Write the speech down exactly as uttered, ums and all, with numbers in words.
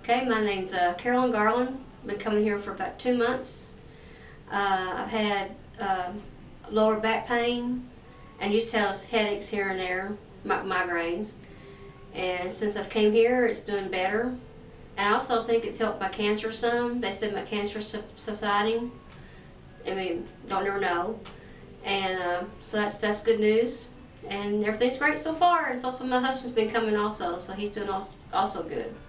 Okay, my name's uh, Carolyn Garland. Been coming here for about two months. Uh, I've had uh, lower back pain and used to have headaches here and there, mi migraines. And since I've came here, it's doing better. And I also think it's helped my cancer some. They said my cancer is subsiding. I mean, don't ever know. And uh, so that's that's good news. And everything's great so far. And it's also my husband's been coming also, so he's doing also, also good.